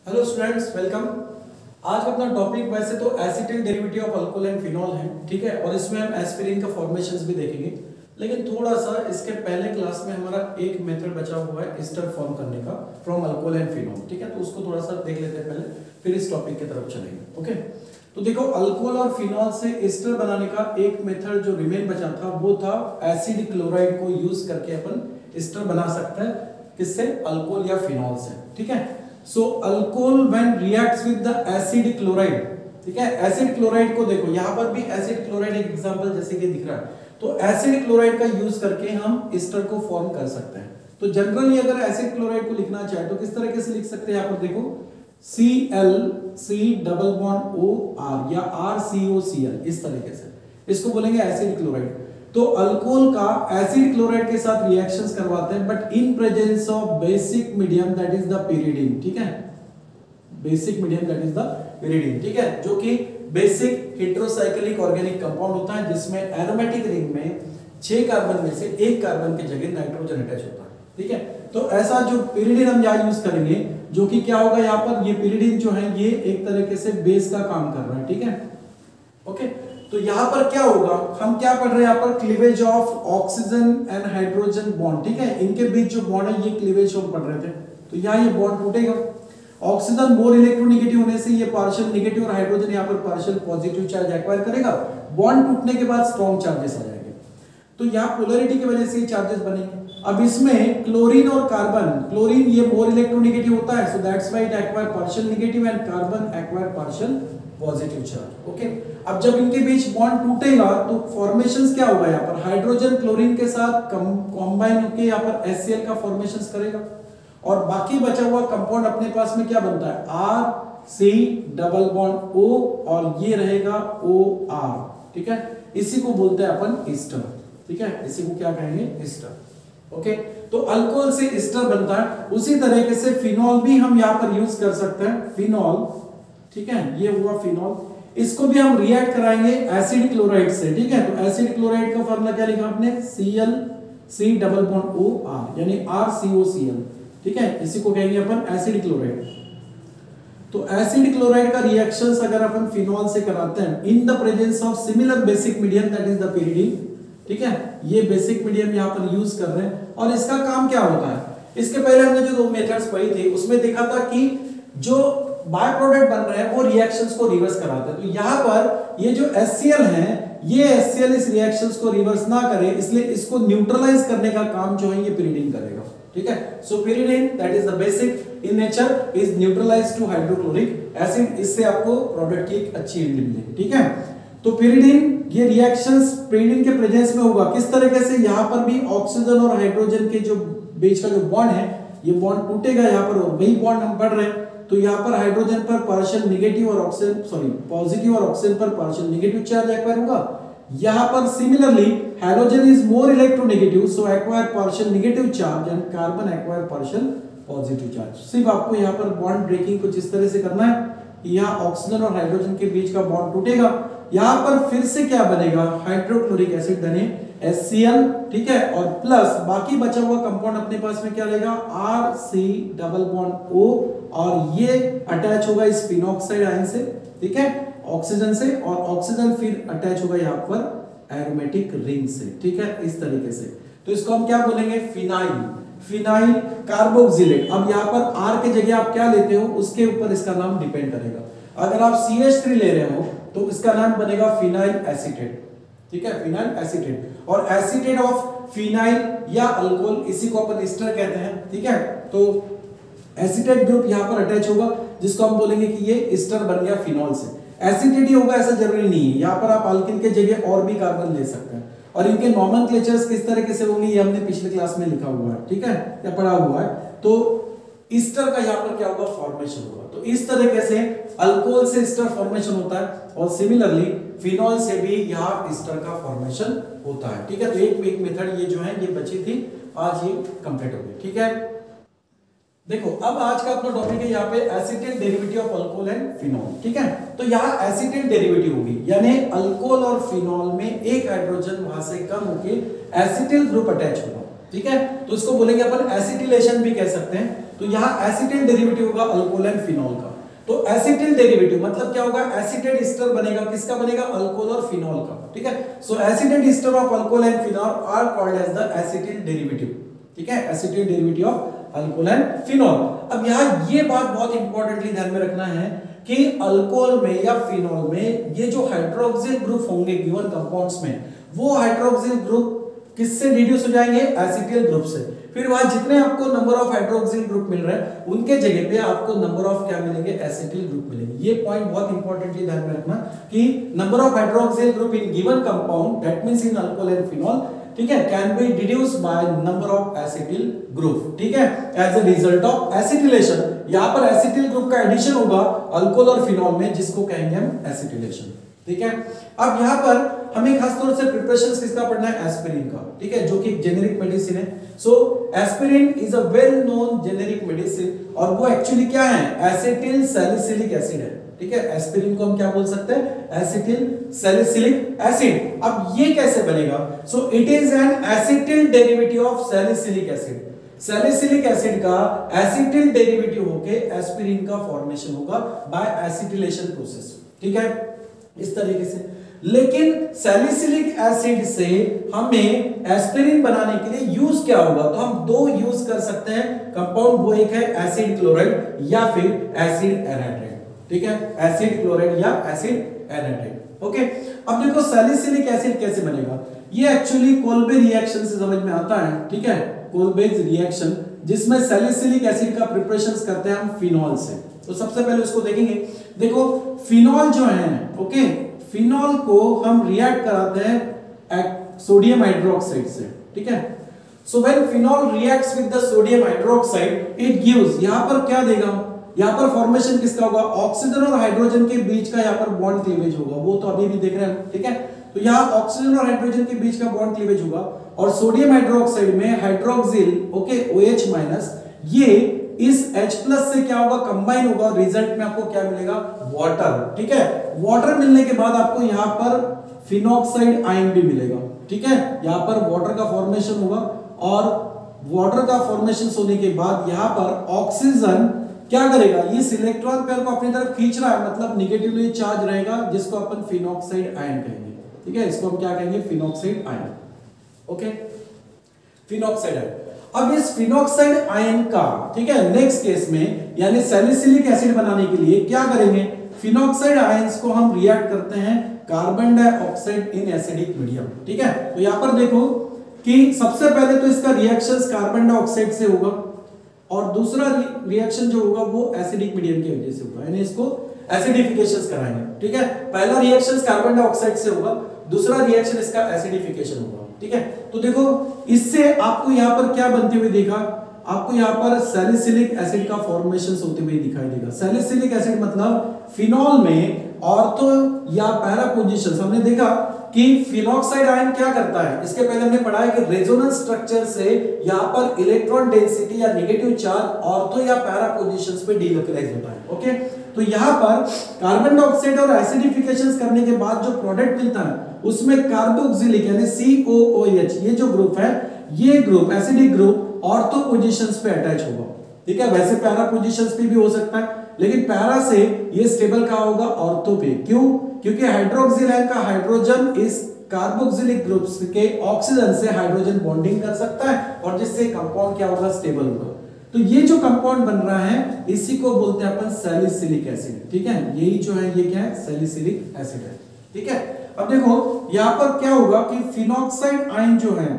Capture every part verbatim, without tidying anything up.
Hello students, welcome. आज का अपना टॉपिक वैसे तो acetyl derivative of alcohol and phenol है, ठीक है। और इसमें हम एस्पिरिन का फॉर्मेशंस भी देखेंगे, लेकिन थोड़ा सा इसके पहले क्लास में हमारा एक मेथड बचा हुआ है एस्टर फॉर्म करने का फ्रॉम अल्कोहल एंड फिनॉल, ठीक है। तो उसको थोड़ा सा देख लेते हैं पहले, फिर इस टॉपिक की तरफ चलेंगे। ओके, तो देखो अल्कोहल और फिनॉल से एस्टर बनाने का एक मेथड जो रिमेन बचा था वो था एसिड क्लोराइड को यूज करके अपन एस्टर बना सकते हैं। किससे? अल्कोहल या फिनॉल से, ठीक है। So alcohol when reacts with the acid chloride, ठीक है। एसिड क्लोराइड को देखो, यहां पर भी एसिड क्लोराइड एक एग्जांपल जैसे कि दिख रहा है, तो एसिड क्लोराइड का यूज करके हम एस्टर को फॉर्म कर सकते हैं। तो जनरली अगर एसिड क्लोराइड को लिखना चाहे तो किस तरीके से लिख सकते हैं? यहां पर देखो C L C double bond O R या R C O C L, इस तरीके से इसको बोलेंगे एसिड क्लोराइड। तो अल्कोहल का एसिड क्लोराइड के साथ रिएक्शंस करवाते हैं, but in presence of basic medium that is the pyridine, ठीक है। Basic medium that is the pyridine, ठीक है, जो कि बेसिक हेटेरोसाइक्लिक ऑर्गेनिक कंपाउंड होता है जिसमें एरोमेटिक रिंग में छह कार्बन में से एक कार्बन की जगह नाइट्रोजन अटैच होता है, ठीक है। तो ऐसा जो pyridine हम यहां यूज करेंगे, जो कि क्या होगा यहां पर, ये pyridine जो है ये एक तरीके से बेस का काम कर रहा है, ठीक है। ओके, तो यहां पर क्या होगा, हम क्या पढ़ रहे हैं यहां पर? Cleavage of oxygen and hydrogen bond, ठीक है। इनके बीच जो बॉन्ड है ये क्लीवेज हम पढ़ रहे थे। तो यहां ये बॉन्ड टूटेगा, ऑक्सीजन मोर इलेक्ट्रोनेगेटिव होने से ये पार्शियल नेगेटिव और हाइड्रोजन यहां पर पार्शियल पॉजिटिव चार्ज एक्वायर करेगा। बॉन्ड टूटने के बाद स्ट्रॉन्ग चार्जेस आ जाएंगे, तो यहां पोलैरिटी की वजह से ये चार्जेस बनेंगे। अब इसमें क्लोरीन और कार्बन, क्लोरीन ये मोर इलेक्ट्रोनेगेटिव होता है, so that's why it acquire partial negative and carbon acquire partial positive charge. Okay, अब जब इनके बीच बॉन्ड टूटेगा तो फॉर्मेशंस क्या होगा यहां पर? हाइड्रोजन क्लोरीन के साथ कंबाइन होकर यहां पर एच सी एल का फॉर्मेशंस करेगा, और बाकी बचा हुआ कंपाउंड अपने पास में क्या बनता है? R C double bond O, और ये रहेगा ओ आर, ठीक है। इसी को बोलते हैं अपन एस्टर, ठीक है। इसी को क्या कहेंगे? एस्टर। ओके, तो अल्कोहल से एस्टर बनता है। उसी तरीके से फिनॉल भी हम यहां पर यूज कर सकते हैं, फिनॉल, ठीक है। ये हुआ फिनॉल, इसको भी हम रिएक्ट कराएंगे एसिड क्लोराइड से, ठीक है। तो एसिड क्लोराइड का फार्मूला क्या लिखा आपने? Cl C double bond O R, यानी R C O C L, ठीक है। इसी को कहेंगे अपन एसिड क्लोराइड। तो एसिड क्लोराइड का रिएक्शंस अगर अपन फिनॉल से कराते हैं in the presence of similar basic medium that is the pyridine, ठीक है। ये बेसिक मीडियम यहां पर यूज कर रहे हैं, और इसका काम क्या होता है? इसके पहले हमने जो दो मेथड्स पढ़ी थी उसमें देखा था कि जो बाय प्रोडक्ट बन रहे हैं वो रिएक्शंस को रिवर्स कराते हैं। तो यहां पर ये जो एच सी एल है, ये एच सी एल इस रिएक्शंस को रिवर्स ना करे, इसलिए इसको न्यूट्रलाइज करने का काम जो है ये pyridine करेगा, ठीक है। So pyridine that is the basic in nature is neutralized to hydrochloric acid, इससे आपको प्रोडक्ट की एक अच्छी यील्ड मिलेगी, ठीक है। तो pyridine, ये रिएक्शंस pyridine के प्रेजेंस में होगा। किस तरीके से? यहां पर भी ऑक्सीजन और हाइड्रोजन के जो बीच का जो बॉन्ड है ये बॉन्ड टूटेगा यहां पर, और वही बॉन्ड हम पढ़ रहे हैं। तो यहां पर हाइड्रोजन पर पार्शियल नेगेटिव और ऑक्सीजन सॉरी पॉजिटिव और ऑक्सीजन पर पार्शियल नेगेटिव चार्ज एक्वायर होगा। यहां पर similarly hydrogen is more electronegative, so acquire partial negative charge and carbon acquire partial positive charge. सिर्फ आपको यहां पर बॉन्ड ब्रेकिंग कुछ इस तरह से करना है, यहां ऑक्सीजन और हाइड्रोजन के बीच का बॉन्ड टूटेगा, यहां पर फिर से क्या बनेगा? हाइड्रोक्लोरिक एसिड यानी एच सी एल, ठीक है। और प्लस बाकी बचा हुआ कंपाउंड अपने पास में क्या रहेगा? R C double bond O, और ये अटैच होगा इस फिनॉक्साइड आयन से, ठीक है, ऑक्सीजन से, और ऑक्सीजन फिर अटैच होगा यहां पर एरोमेटिक रिंग से, ठीक है, इस तरीके से। तो इसको हम क्या बोलेंगे? Phenyl, phenyl carboxylate. अब यहां पर आर के जगह आप क्या लेते हो उसके ऊपर इसका नाम डिपेंड करेगा। अगर आप सी एच थ्री ले रहे हो तो इसका नाम बनेगा फिनाइल एसीटेट, ठीक है, फिनाइल एसीटेट। और एसीटेट ऑफ फिनाइल या अल्कोहल, इसी को अपन एस्टर कहते हैं, ठीक है। तो एसीटेट ग्रुप यहां पर अटैच होगा, जिसको हम बोलेंगे कि ये एस्टर बन गया फिनॉल से। एसीटेट ही होगा ऐसा जरूरी नहीं है, यहां पर आप अल्किन के जगह और भी कार्बन ले सकते हैं, और इनके नॉमेनक्लेचर्स किस तरीके से होंगे ये हमने पिछले क्लास में लिखा हुआ है, ठीक है, या पढ़ा हुआ है। तो एस्टर का यहां पर क्या होगा? फॉर्मेशन होगा। तो इस तरीके से अल्कोहल से एस्टर फॉर्मेशन होता है, और सिमिलरली फिनॉल से भी यहां एस्टर का फॉर्मेशन होता है, ठीक है। तो एक एक मेथड ये जो है ये बची थी, आज ये कंप्लीट हो गई, ठीक है। देखो अब आज का अपना टॉपिक है यहाँ पे acetyl derivative of alcohol and phenol, ठीक है। तो यहाँ एसिटिल डेरिवेटिव होगी, यानी अल्कोहल और फिनॉल में एक हाइड्रोजन वहां से कम होके एसिटिल ग्रुप अटैच होगा, ठीक है। तो इसको बोलेंगे अपन एसिटिलेशन भी कह सकते हैं। तो यहाँ एसिटिल डेरिवेटिव होगा अल्कोहल एंड फिनॉल का। तो एसिटिल डेरिवेटिव मतलब क्या होगा, एसिटेट ईस्टर बनेगा, किसका बनेगा, अल्कोहल और फिनॉल का, ठीक है। So acetate ester of alcohol and phenol are called as the acetyl derivative, ठीक है, acetyl derivative of alcohol and phenol. अब यहाँ ये बात बहुत इंपॉर्टेंटली ध्यान में रखना है कि अल्कोहल में या फिनॉल में ये जो हाइड्रोक्सिल ग्रुप होंगे गिवन कंपाउंड्स में, वो हाइड्रोक्सिल ग्रुप किससे रिड्यूस हो जाएंगे, एसिटिल ग्रुप से। फिर वहां जितने आपको नंबर ऑफ हाइड्रोक्सिल ग्रुप मिल रहे हैं उनके जगह पे आपको नंबर ऑफ क्या मिलेंगे, एसिटिल ग्रुप मिलेंगे। ये पॉइंट बहुत इंपॉर्टेंटली ध्यान में रखना कि number of hydroxyl group in given compound that means in alcohol and phenol, ठीक है, can be deduced by number of acetyl group, ठीक है, as a result of acetylation. यहां पर एसिटिल ग्रुप का एडिशन होगा अल्कोहल और फिनॉल में, जिसको कहेंगे हम एसिटिलेशन, ठीक है। अब यहां पर हमें खास तौर से प्रिपरेशंस किसका पढ़ना है, एस्पिरिन का, ठीक है, जो कि एक जेनेरिक मेडिसिन है। So aspirin is a well known generic medicine और वो एक्चुअली क्या है, एसिटिल सैलिसिलिक एसिड है, ठीक है। एस्पिरिन को हम क्या बोल सकते हैं, एसिटिल सैलिसिलिक एसिड। अब ये कैसे बनेगा, so it is an acetyl derivative of salicylic acid. Salicylic acid का एसिटिल डेरिवेटिव होके एस्पिरिन का फॉर्मेशन होगा बाय एसिटिलेशन प्रोसेस, ठीक है, इस तरीके से। लेकिन सैलिसिलिक एसिड से हमें एस्पिरिन बनाने के लिए यूज क्या होगा, तो हम दो यूज कर सकते हैं कंपाउंड, वो एक है एसिड क्लोराइड या फिर एसिड एनाहाइड्रेट, ठीक है, एसिड क्लोराइड या एसिड एनाहाइड्रेट, ओके। अब देखो सैलिसिलिक एसिड कैसे बनेगा, ये एक्चुअली कोल्बे रिएक्शन से समझ में आता है, ठीक है, कोल्बेज रिएक्शन जिसमें सैलिसिलिक एसिड का प्रिपरेशंस करते हैं हम फिनॉल से। तो सबसे पहले उसको देखेंगे। देखो फिनॉल जो है, ओके, फिनॉल को हम रिएक्ट कराते हैं सोडियम हाइड्रोक्साइड से, ठीक है। So when phenol reacts with the sodium hydroxide it gives, यहां पर क्या देगा, यहां पर फॉर्मेशन किसका होगा, ऑक्सीजन और हाइड्रोजन के बीच का यहां पर बॉन्ड क्लीवेज होगा, वो तो अभी भी देख रहे हैं, ठीक है। तो यहां ऑक्सीजन और हाइड्रोजन के बीच का बॉन्ड क्लीवेज होगा और सोडियम हाइड्रोक्साइड में हाइड्रोक्सिल, ओके, OH माइनस, ये इस H प्लस से क्या होगा, कंबाइन होगा और रिजल्ट में आपको क्या मिलेगा, वाटर, ठीक है। वाटर मिलने के बाद आपको यहां पर फिनॉक्साइड आयन भी मिलेगा, ठीक है, यहां पर वाटर का फॉर्मेशन होगा और वाटर का फॉर्मेशन होने के बाद यहां पर ऑक्सीजन क्या करेगा, इस इलेक्ट्रॉन पेयर को अपनी तरफ खींच रहा है, मतलब निगेटिवली चार्ज रहेगा, जिसको अपन फिनॉक्साइड आयन कहेंगे, ठीक है, इसको हम क्या कहेंगे, phenoxide ion, okay, phenoxide ion. अब इस फिनॉक्साइड आयन का, ठीक है, नेक्स्ट केस में यानी सैलिसिलिक एसिड बनाने के लिए क्या करेंगे, फिनॉक्साइड आयंस को हम रिएक्ट करते हैं carbon dioxide in acidic medium, ठीक है। तो यहां पर देखो कि सबसे पहले तो इसका रिएक्शंस कार्बन डाइऑक्साइड से होगा और दूसरा रिएक्शन जो होगा वो एसिडिक मीडियम की वजह से होगा, यानी इसको एसिडिफिकेशन कराएंगे, ठीक है। पहला रिएक्शन कार्बन डाइऑक्साइड से होगा, दूसरा रिएक्शन इसका एसिडिफिकेशन होगा, ठीक है। तो देखो इससे आपको यहाँ पर क्या बनते हुए देखा, आपको यहाँ पर सैलिसिलिक एसिड का फॉर्मेशन होते हुए दिखाई देगा। सैलिसिलिक एसिड मतलब फिनॉल में ऑर्थो या पैरा पोजीशन, हमने देखा कि फिनॉक्साइड आयन क्या करता है, इसके पहले हमने पढ़ा है कि रेजोनेंस स्ट्रक्चर से यहाँ पर इलेक्ट्रॉन डेंसिटी या नेगेटिव चार्ज ऑर्थो या पैरा पोजीशंस पे डीलोकलाइज होता है, ओके। तो यहाँ पर कार्बन डाइऑक्साइड और एसिडिफिकेशन करने के बाद जो प्रोडक्ट मिलता है उसमें कार्बोक्सिलिक यानी C O O H, ये जो ग्रुप है, ये group acidic group ortho positions पे अटैच होगा, ठीक है। वैसे पैरा पोजीशंस पे भी हो सकता है, लेकिन पैरा से ये स्टेबल कहां होगा, ऑर्थो पे। क्यों, क्योंकि हाइड्रोक्सिल आयन का हाइड्रोजन इस कार्बोक्सिलिक ग्रुप्स के ऑक्सीजन से हाइड्रोजन बॉन्डिंग कर सकता है और जिससे कंपाउंड क्या होगा, स्टेबल होगा। तो ये जो कंपाउंड बन रहा है इसी को बोलते हैं अपन सैलिसिलिक एसिड, ठीक है। यही जो है ये क्या है, सैलिसिलिक एसिड है, ठीक है। अब देखो यहां पर क्या होगा कि फिनॉक्साइड आयन जो है,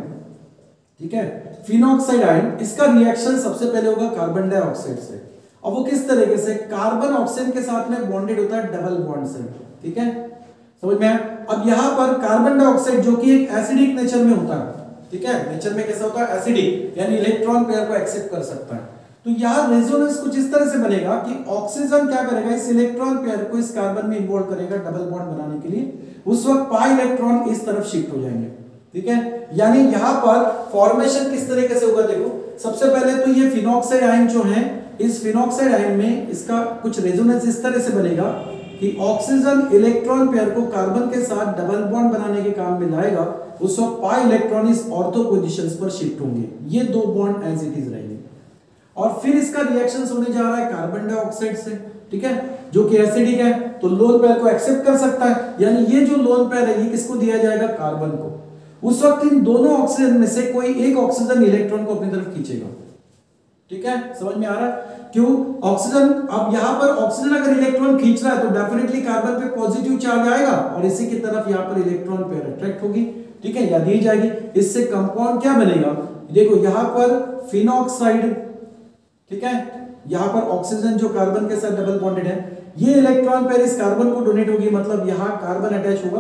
ठीक है, फिनॉक्साइड आयन, इसका रिएक्शन सबसे पहले होगा कार्बन डाइऑक्साइड से। और वो किस तरीके से, कार्बन ऑक्सीजन के साथ में बॉन्डेड होता है डबल बॉन्ड से, ठीक है, समझ में आया। अब यहां पर कार्बन डाइऑक्साइड जो कि एक एसिडिक नेचर में होता है, ठीक है, नेचर में कैसा होता है, एसिडिक, यानी इलेक्ट्रॉन पेयर को एक्सेप्ट कर सकता है। तो यहां रेजोनेंस कुछ इस तरह से बनेगा कि ऑक्सीजन क्या करेगा, इस इलेक्ट्रॉन पेयर को इस कार्बन में इन्वॉल्व करेगा डबल बॉन्ड बनाने के लिए, उस वक्त पाई इलेक्ट्रॉन इस तरफ शिफ्ट हो जाएंगे, ठीक है। यानी यहां पर फॉर्मेशन किस तरीके से होगा, देखो सबसे पहले तो ये फिनॉक्साइड आयन जो है, इस फिनॉक्साइड आयन में इसका कुछ रेजोनेंस इस तरह से बनेगा कि ऑक्सीजन इलेक्ट्रॉन पेयर को कार्बन के साथ डबल बॉन्ड बनाने के काम में लाएगा, उस वक्त पाई इलेक्ट्रॉन इस ऑर्थो पोजीशंस पर शिफ्ट होंगे, ये दो बॉन्ड एज इट इज रहेंगे। और फिर इसका रिएक्शन होने जा रहा है कार्बन डाइऑक्साइड से, ठीक है, जो कि एसिडिक है, तो लोन पेयर को एक्सेप्ट कर सकता है, यानी ये जो लोन पेयर है ये किसको दिया जाएगा, कार्बन को। उस वक्त इन दोनों ऑक्सीजन में से कोई एक ऑक्सीजन इलेक्ट्रॉन को अपनी तरफ खींचेगा, ठीक है, समझ में आ रहा है? क्यों? ऑक्सीजन, अब यहां पर ऑक्सीजन अगर इलेक्ट्रॉन खींच रहा है तो डेफिनेटली कार्बन पे पॉजिटिव चार्ज आएगा और इसी की तरफ यहां पर इलेक्ट्रॉन पेयर अट्रैक्ट होगी, ठीक है, या दी जाएगी। इससे कंपाउंड क्या बनेगा, देखो यहां पर फिनॉक्साइड, ठीक है, यहां पर ऑक्सीजन जो कार्बन के साथ डबल बॉन्डेड है, ये इलेक्ट्रॉन पेयर इस कार्बन को डोनेट होगी, मतलब यहां कार्बन अटैच होगा,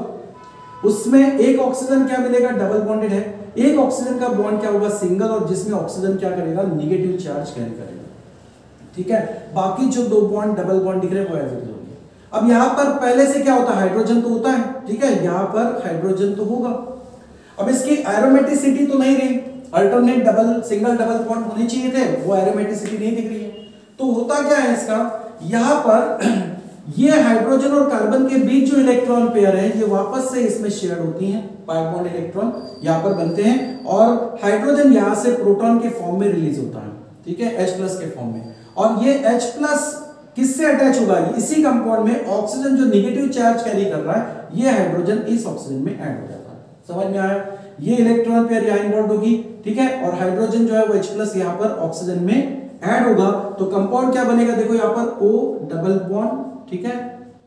उसमें एक ऑक्सीजन क्या मिलेगा, डबल बॉन्डेड है, एक ऑक्सीजन का बॉन्ड क्या होगा, सिंगल, और जिसमें ऑक्सीजन क्या करेगा, नेगेटिव चार्ज कैरी करेगा, ठीक है। बाकी जो दो बॉन्ड डबल बॉन्ड दिख रहे हैं वो एज इट इज होंगे। अब यहां पर पहले से क्या होता है, हाइड्रोजन तो होता है, ठीक है, यहां पर हाइड्रोजन तो होगा। अब इसकी एरोमेटिसिटी तो नहीं रही, alternate double single double bond होने चाहिए थे, वो एरोमेटिसिटी नहीं दिख रही है। तो होता क्या है इसका, यहां पर ये हाइड्रोजन और कार्बन के बीच जो इलेक्ट्रॉन पेयर है ये वापस से इसमें शेयर होती हैं, पाई बॉन्ड इलेक्ट्रॉन यहां पर बनते हैं और हाइड्रोजन यहां से प्रोटॉन के फॉर्म में रिलीज होता है, ठीक है, H प्लस के फॉर्म में। और ये H प्लस किससे अटैच होगा, इसी कंपाउंड में ऑक्सीजन जो नेगेटिव चार्ज कैरी कर रहा है, ये हाइड्रोजन इस ऑक्सीजन में ऐड हो जाता है, समझ में आया? ये इलेक्ट्रॉन पेयर यहां बॉन्ड होगी, ठीक है, और हाइड्रोजन जो है वो H प्लस यहां पर ऑक्सीजन में ऐड होगा, तो कंपाउंड क्या बनेगा, देखो यहां पर O डबल बॉन्ड, ठीक है,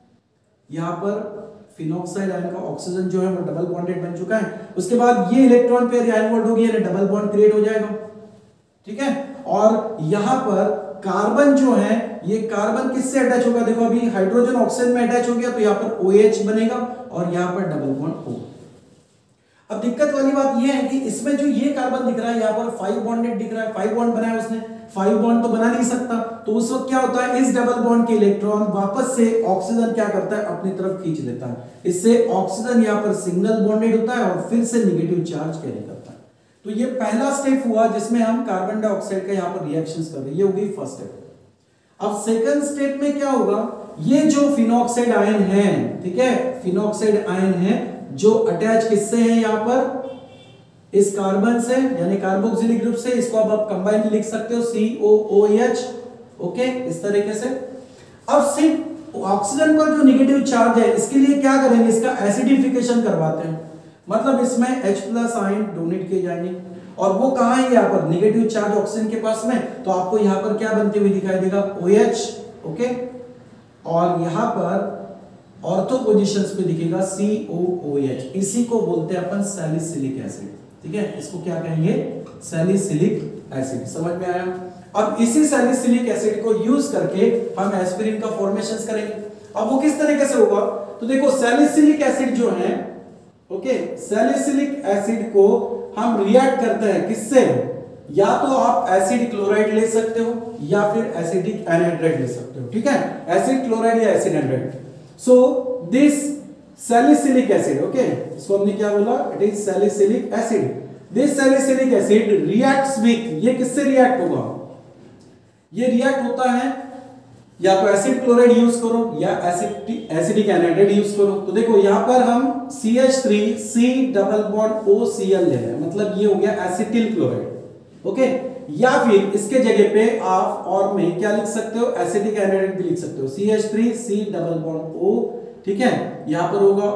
यहां पर फिनॉक्साइड आयन का ऑक्सीजन जो है वो डबल बॉन्डेड बन चुका है। उसके बाद ये इलेक्ट्रॉन पेयर यहां बॉन्ड होगी, यानी डबल बॉन्ड क्रिएट हो जाएगा, ठीक है, और यहां पर कार्बन जो है ये कार्बन किससे अटैच होगा, देखो अभी हाइड्रोजन ऑक्सीजन में अटैच हो गया तो यहां पर OH बनेगा और यहां पर डबल बॉन्ड O। अब दिक्कत वाली बात यह है कि इसमें जो ये कार्बन दिख रहा है यहां पर फाइव बॉन्डेड दिख रहा है, फाइव बॉन्ड बनाया उसने, फाइव बॉन्ड तो बना नहीं सकता, तो उस वक्त क्या होता है, इस डबल बॉन्ड के इलेक्ट्रॉन वापस से ऑक्सीजन क्या करता है, अपनी तरफ खींच लेता है, इससे ऑक्सीजन यहां पर सिंगल बॉन्डेड होता है और फिर से नेगेटिव चार्ज कैरी करता है। तो ये पहला स्टेप हुआ जिसमें हम कार्बन डाइऑक्साइड का यहां पर रिएक्शंस कर रहे हैं, ये हो गई फर्स्ट स्टेप। अब सेकंड स्टेप में क्या होगा, ये जो फिनॉक्साइड आयन है, ठीक है, फिनॉक्साइड आयन है जो अटैच किससे है, यहां पर इस कार्बन से, यानी कार्बोक्सिलिक ग्रुप से, इसको अब आप कंबाइन लिख सकते हो C O O H, okay, इस तरीके से। अब सिर्फ ऑक्सीजन पर जो नेगेटिव चार्ज है इसके लिए क्या करेंगे, इसका एसिडिफिकेशन करवाते हैं, मतलब इसमें H प्लस आयन डोनेट किए जाएंगे और वो कहां है, यहां पर नेगेटिव चार्ज ऑक्सीजन के पास में, तो आपको यहां पर क्या बनते हुए दिखाई देगा, OH, ओके, और यहां पर ऑर्थो पोजीशंस पे दिखेगा C O O H, इसी को बोलते हैं अपन सैलिसिलिक एसिड, ठीक है, इसको क्या कहेंगे, सैलिसिलिक एसिड, समझ में आया? अब इसी सैलिसिलिक एसिड को यूज करके हम एस्पिरिन का फॉर्मेशंस करेंगे। अब वो किस तरीके से होगा, तो देखो सैलिसिलिक एसिड जो है, ओके, सैलिसिलिक एसिड को हम रिएक्ट करते हैं किससे, या तो आप एसिड क्लोराइड ले सकते हो या फिर एसिडिक एनहाइड्राइड ले सकते हो, ठीक है, एसिड क्लोराइड या acid anhydride. So this salicylic acid, okay, इसको हमने क्या बोला, it is salicylic acid. This salicylic acid reacts with, ये किससे रिएक्ट होगा, ये रिएक्ट होता है या तो एसिड क्लोराइड यूज करो या एसिड एसिडिक एनहाइड्राइड यूज करो। तो देखो यहां पर हम C H three C double bond O C L ले रहे हैं, मतलब ये हो गया एसिटिल क्लोराइड, ओके, या फिर इसके जगह पे आप और में क्या लिख सकते हो, एसिडिक एनहाइड्राइड भी लिख सकते हो, C H three C double bond O, ठीक है, यहां पर होगा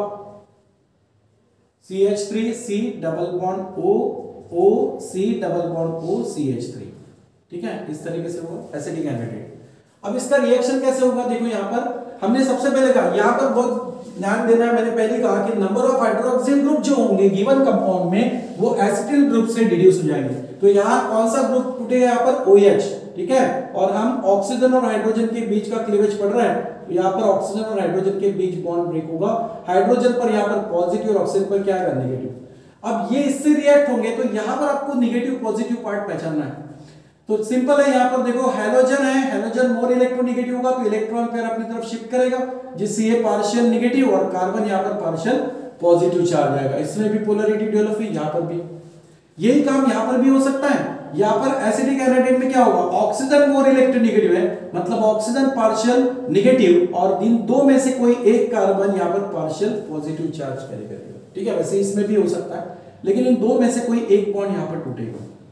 C H three C double bond O O C double bond O C H three, ठीक है, इस तरीके से होगा एसिडिक एनहाइड्राइड। अब इसका रिएक्शन कैसे होगा, देखो यहां पर हमने सबसे पहले कहा, यहां पर बहुत ध्यान देना है, मैंने पहले कहा कि नंबर ऑफ हाइड्रोक्सिल ग्रुप जो होंगे गिवन कंपाउंड में वो एसिटिल ग्रुप से डिड्यूस हो जाएंगे। तो यहां कौन सा ग्रुप टूटेगा, यहां पर OH, ठीक है, और हम ऑक्सीजन और हाइड्रोजन के बीच का क्लीवेज पढ़ रहे हैं, तो यहां पर ऑक्सीजन और हाइड्रोजन के बीच बॉन्ड ब्रेक होगा, हाइड्रोजन पर यहां पर पॉजिटिव और ऑक्सीजन पर क्या है, नेगेटिव। अब ये इससे रिएक्ट होंगे तो यहां पर आपको नेगेटिव पॉजिटिव पार्ट पहचानना है। तो सिंपल है, यहां पर देखो हैलोजन है, हैलोजन मोर इलेक्ट्रोनेगेटिव होगा तो इलेक्ट्रॉन पेयर अपनी तरफ शिफ्ट करेगा, जिससे ये पार्शियल नेगेटिव और कार्बन यहां पर पार्शियल पॉजिटिव चार्ज आएगा, इसमें भी पोलैरिटी डेवलप हुई, यहां पर भी यही काम यहां पर भी हो सकता है। यहां पर एसिडिक एनहाइड्राइड में क्या होगा, ऑक्सीजन मोर इलेक्ट्रोनेगेटिव है, मतलब ऑक्सीजन पार्शियल नेगेटिव और इन दो में से कोई एक कार्बन यहां पर पार्शियल पॉजिटिव चार्ज कैरी करेगा, ठीक है, वैसे इसमें भी हो सकता है, लेकिन इन दो में से कोई एक बॉन्ड यहां पर टूटेगा,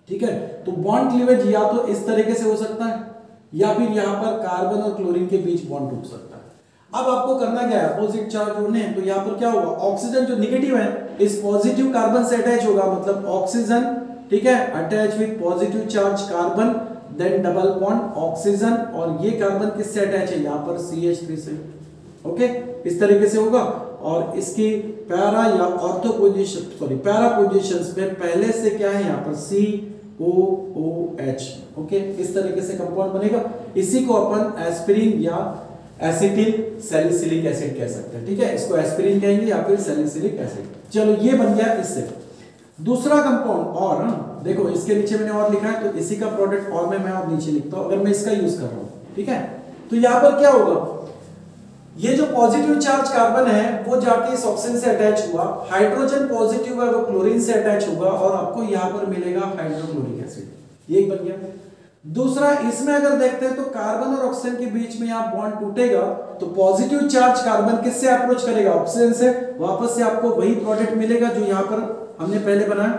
ठीक है। तो बॉन्ड क्लीवेज या तो इस तरीके से हो सकता है या फिर यहां पर कार्बन और क्लोरीन के बीच बॉन्ड टूट सकता है। अब आपको करना क्या है, अपोजिट चार्ज जोड़ने हैं। तो यहां पर क्या होगा, ऑक्सीजन जो नेगेटिव है इस पॉजिटिव कार्बन से अटैच होगा, मतलब ऑक्सीजन, ठीक है, attach with positive charge carbon, then double bond oxygen, और ये कार्बन किससे अटैच है, यहां पर सी एच थ्री से। ओके, इस तरीके से होगा। और इसकी पैरा या ortho position, sorry para positions में पहले से क्या है यहां पर सी ओ ओ एच। ओके, इस तरीके से कंपाउंड बनेगा। इसी को अपन एस्पिरिन या एसिटिल सैलिसिलिक एसिड कह सकते हैं, ठीक है। इसको एस्पिरिन कहेंगे या फिर सैलिसिलिक एसिड। चलो ये बन गया इससे। दूसरा कंपाउंड और हाँ, देखो इसके नीचे मैंने और लिखा है, तो इसी का प्रोडक्ट और में मैं और नीचे लिखता हूं, अगर मैं इसका यूज कर रहा हूं, ठीक है। तो यहां पर क्या होगा, ये जो पॉजिटिव चार्ज कार्बन है वो जाके इस ऑक्सीजन से अटैच हुआ, हाइड्रोजन पॉजिटिव है वो क्लोरीन से अटैच होगा, और आपको यहां पर मिलेगा हाइड्रोक्लोरिक एसिड। ये बन गया। दूसरा, इसमें अगर देखते हैं तो कार्बन और ऑक्सीजन के बीच में यहां बॉन्ड टूटेगा, तो पॉजिटिव चार्ज कार्बन किससे अप्रोच करेगा, ऑक्सीजन से, वापस से आपको वही प्रोडक्ट मिलेगा जो यहां पर हमने पहले बनाया,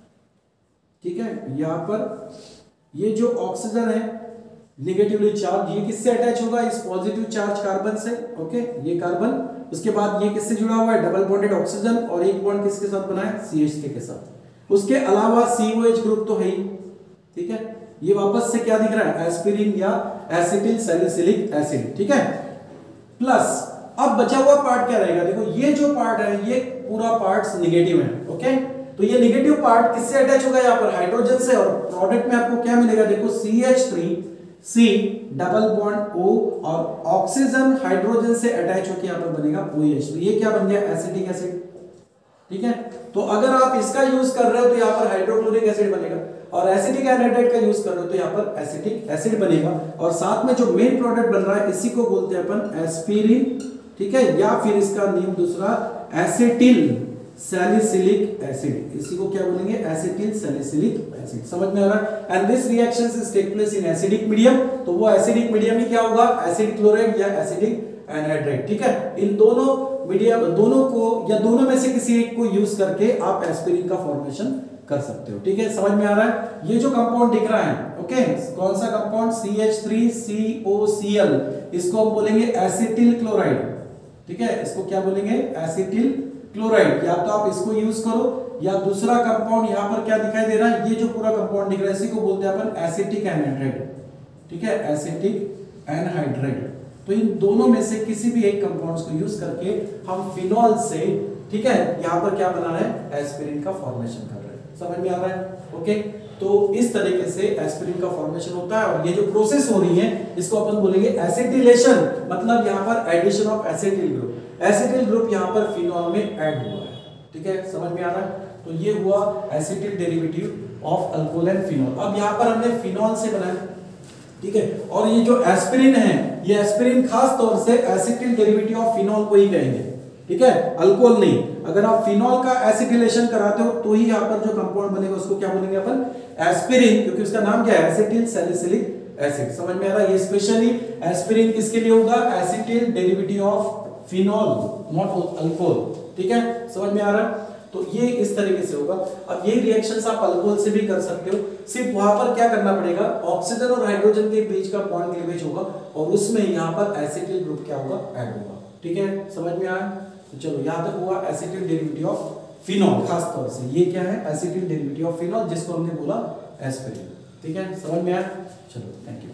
ठीक है। यहां पर ये जो ऑक्सीजन है नेगेटिवली चार्ज, ये किससे अटैच होगा, इस पॉजिटिव चार्ज कार्बन से। ओके, ये कार्बन, उसके बाद ये किससे जुड़ा हुआ है, डबल बॉन्डेड ऑक्सीजन, और एक बॉन्ड किसके साथ बना है, सी एच थ्री के साथ। उसके अलावा सी ओ एच ग्रुप तो है ही, ठीक है। ये वापस से क्या दिख रहा है, एस्पिरिन या एसिटिल सैलिसिलिक एसिड, ठीक है। प्लस अब बचा हुआ पार्ट क्या रहेगा, देखो ये जो पार्ट है ये पूरा पार्ट नेगेटिव है। ओके, तो ये नेगेटिव पार्ट किससे अटैच होगा, यहां पर हाइड्रोजन से, और प्रोडक्ट में आपको क्या मिलेगा, देखो C H three C double bond O, और ऑक्सीजन हाइड्रोजन से अटैच होकर यहां पर बनेगा O H। तो ये क्या बन गया, एसिटिक एसिड, ठीक है। तो अगर आप इसका यूज कर रहे हो तो यहां पर हाइड्रोक्लोरिक एसिड बनेगा, और एसिटिक एनहाइड्राइड का यूज कर रहे हो तो यहां पर एसिटिक एसिड बनेगा, और साथ में जो मेन प्रोडक्ट बन रहा है इसी को बोलते हैं अपन एस्पिरिन, ठीक है, या फिर इसका नेम दूसरा एसिटिल सैलिसिलिक एसिड। इसी को क्या बोलेंगे, एसिटिल सैलिसिलिक एसिड। समझ में आ रहा है। And this reactions is take place in acidic medium, तो वो एसिडिक मीडियम ही क्या होगा, एसिड क्लोराइड या एसिडिक एनहाइड्राइड, ठीक है। इन दोनों मीडियम, दोनों को या दोनों में से किसी एक को यूज करके आप एस्पिरिन का फॉर्मेशन कर सकते हो, ठीक है। समझ में आ रहा है। ये जो कंपाउंड दिख रहा है, ओके, कौन सा compound, C H three C O C L, इसको हम बोलेंगे एसिटिल क्लोराइड, ठीक है। इसको क्या बोलेंगे, एसिटिल क्लोराइड। या तो आप इसको यूज करो, या दूसरा कंपाउंड यहां पर क्या दिखाई दे रहा है, ये जो पूरा कंपाउंड दिख रहा है इसी को बोलते हैं अपन एसिटिक एनहाइड्राइड, ठीक है, एसिटिक एनहाइड्राइड। तो इन दोनों में से किसी भी एक कंपाउंड्स को यूज करके हम फिनॉल से, ठीक है, यहां पर क्या बना रहे हैं, एस्पिरिन का फॉर्मेशन कर रहे हैं। समझ में आ रहा है। ओके, तो इस तरीके से एस्पिरिन का फॉर्मेशन होता है, और ये जो प्रोसेस हो रही है इसको अपन बोलेंगे एसिटिलेशन, मतलब यहां पर addition of acetyl group. Acetyl group यहां पर फिनॉल में ऐड हुआ है, ठीक है। समझ में आ रहा है। तो ये हुआ acetyl derivative of alcohol and phenol. अब यहां पर हमने फिनॉल से बनाया, ठीक है, और ये जो एस्पिरिन है, ये एस्पिरिन खास तौर से एसिटिल डेरिवेटिव ऑफ फिनॉल को ही कहेंगे, ठीक है, अल्कोहल नहीं। अगर आप फिनॉल का एसिटिलेशन कराते हो तो ही यहां पर जो कंपाउंड बनेगा उसको क्या बोलेंगे अपन, एस्पिरिन, क्योंकि उसका नाम क्या है, एसिटिल सैलिसिलिक एसिड। समझ में आ रहा है। ये स्पेशली एस्पिरिन किसके लिए होगा, acetyl derivative of phenol, not alcohol, ठीक है। समझ में आ रहा है। तो ये इस तरीके से होगा। अब ये रिएक्शंस आप अल्कोहल से भी कर सकते हो, सिर्फ वहां पर क्या करना पड़ेगा, ऑक्सीजन और हाइड्रोजन के बीच का बॉन्ड क्लीवेज होगा, और उसमें यहां पर एसिटिल ग्रुप क्या होगा, ऐड होगा, ठीक है। समझ में आया। तो चलो यहां तक हुआ एसिटिल डेरिवेटिव ऑफ फिनॉल। खास तौर से ये क्या है, एसिटिल डेरिवेटिव ऑफ फिनॉल, जिसको हमने बोला एस्पिरिन, ठीक है। समझ में आया। चलो थैंक यू।